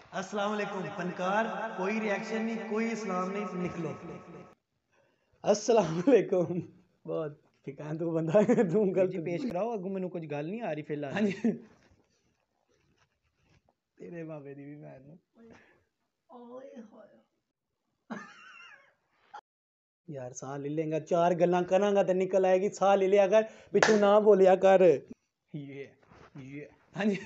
अस्सलाम वालेकुम फनकार, कोई रिएक्शन नहीं, कोई इस्लाम नहीं, निकलो। अस्सलाम वालेकुम। बहुत फिकान तू बंदा है, तू गलत जी पेश कराओ अगू मैनू कुछ गल नहीं आ रही फिलहाल। हाँ जी तेरे बाबे दी भी भैन नूं। यार साह ले लेंगा, चार गल्लां करांगा ते निकल आएगी। साह ले लिया कर, पिछू ना बोलिया कर। ये हाँ जी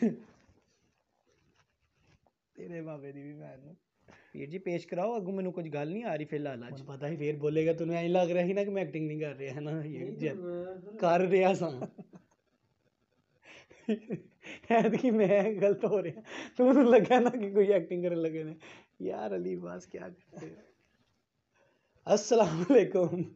तेरे बाबे दी भी भैन नूं। वीर जी पेश कराओ अगू मैनू कुछ गल नहीं आ रही फिलहाल ਹੁਣ अज। पता ही फिर बोलेगा तूने ऐ लग रहा ही ना कि मैं एक्टिंग नहीं कर रहा है ना, ये कर रहा सा ऐतकी मैं गलत हो रहा, तू लगा ना कि कोई एक्टिंग करने लगे ने। यार अली बस क्या करते हो। अस्सलाम वालेकुम,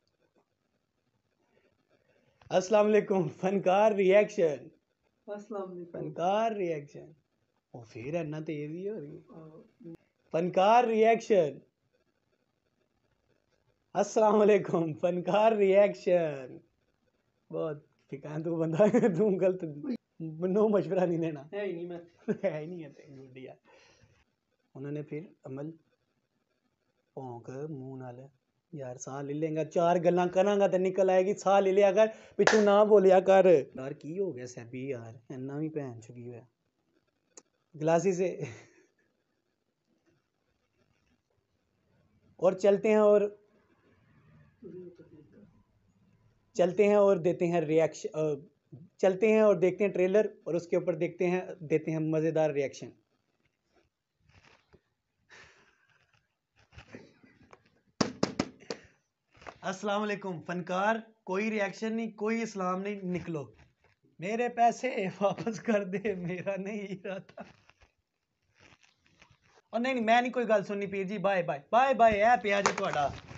अस्सलाम वालेकुम फनकार रिएक्शन, फनकार रिएक्शन। ओ फिर इन्ना तेज ही हो रही फनकार रिएक्शन। अस्सलाम वालेकुम फनकार रिएक्शन। बहुत फिकान तू बंदा है, तू गलत नो मशवरा नहीं देना है ही नहीं। मैं है ही नहीं है ते गुडिया। उन्होंने फिर अमल भौंक मुंह नाल। यार साह ले लेंगा, चार गल्लां करांगा ते निकल आएगी। साह ले लिया कर, पिछू ना बोलिया कर। यार की हो गया सैबी यार, इन्ना भी भैन चुकी हुआ गिलासी से। और चलते हैं और देते हैं रिएक्शन। चलते हैं और देखते हैं ट्रेलर, और उसके ऊपर देते हैं मज़ेदार रिएक्शन। अस्सलाम वालेकुम फनकार, कोई रिएक्शन नहीं, कोई इस्लाम नहीं, निकलो। मेरे पैसे वापस कर दे, मेरा नहीं इरादा। और नहीं मैं नहीं कोई गल सुननी पीर जी। बाय बाय बाय बाय, ऐ पिया जी तुहाडा।